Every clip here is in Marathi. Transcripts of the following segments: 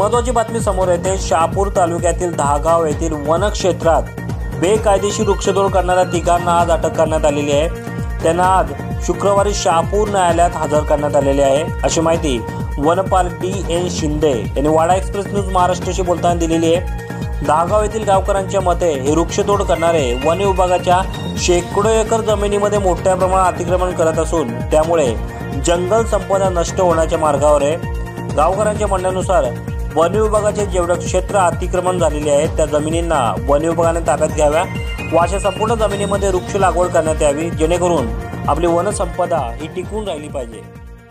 महत्त्वाची बातमी समोर येते। शहापूर तालुक्यातील दहागाव येथील वनक्षेत्रात बेकायदेशीर वृक्षतोड करणाऱ्या तिघांना आज अटक करण्यात आलेली आहे। त्यांना आज शुक्रवारी शहापूर न्यायालयात हजर करण्यात आलेले आहे, अशी माहिती वनपाल DN शिंदे यांनी वाडा एक्सप्रेस न्यूज महाराष्ट्राशी बोलताना दिलेली आहे। दहागाव येथील गावकऱ्यांच्या मते हे वृक्षतोड करणारे वन विभागाच्या शेकडो एकर जमिनीमध्ये मोठ्या प्रमाणात अतिक्रमण करत असून त्यामुळे जंगल संपदा नष्ट होण्याच्या मार्गावर आहे। गावकऱ्यांच्या म्हणण्यानुसार वन विभागाचे जेवढे क्षेत्र अतिक्रमण झालेले आहे त्या जमिनींना वन विभागाने ताब्यात घ्याव्या व अशा संपूर्ण जमिनीमध्ये वृक्ष लागवड करण्यात यावी, जेणेकरून आपली वनसंपदा ही टिकून राहिली पाहिजे।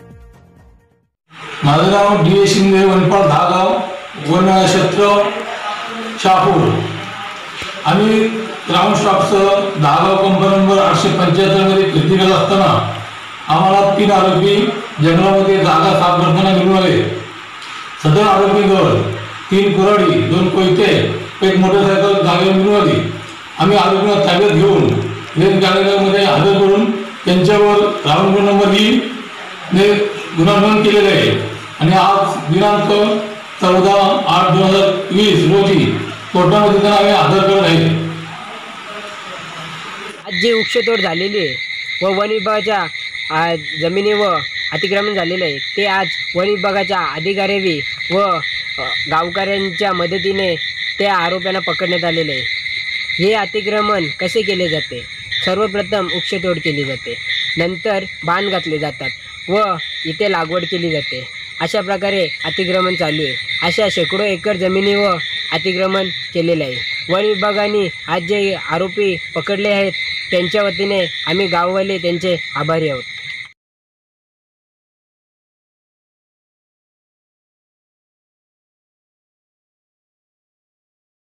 माझं नाव DN शिंदे, वनपाल दहागाव, वन क्षेत्र शहापूर। आम्ही ग्राउंड स्टाफसह दहागाव कंपनी नंबर 875 मध्ये फिरती करत असताना आम्हाला 3 आरोपी जंगलामध्ये जागा साफ करताना मिळून आले। सदर आरोपींवर 3 कुऱ्हाडी, 2 कोयते, एक मोटरसायकल जागेवर मिळून आली। आम्ही आरोपींना ताब्यात घेऊन रेंज कार्यालयामध्ये हजर करून त्यांच्यावर ग्राउंड नंबर E ने गुन्हा नोंद केलेला आहे आणि आज दिनांक 14/8/2020 रोजी कोर्टामध्ये त्यांना आम्ही हजर करत आहे। आज जी वृक्षतोड झालेली आहे व वन विभागाच्या जमिनीवर अतिक्रमण झालेलं आहे ते आज वन विभागाच्या अधिकारी व गावकऱ्यांच्या मदतीने त्या आरोप्यांना पकडण्यात आलेले आहे। हे अतिक्रमण कसे केले जाते? सर्वप्रथम वृक्षतोड केली जाते, नंतर बांध घातले जातात व इथे लागवड केली जाते। अशा प्रकारे अतिक्रमण चालू आहे। अशा शेकडो एकर जमिनीवर अतिक्रमण केलेलं आहे। वन विभागाने आज जे आरोपी पकडले आहेत त्यांच्या वतीने आम्ही गाववाले त्यांचे आभारी आहोत।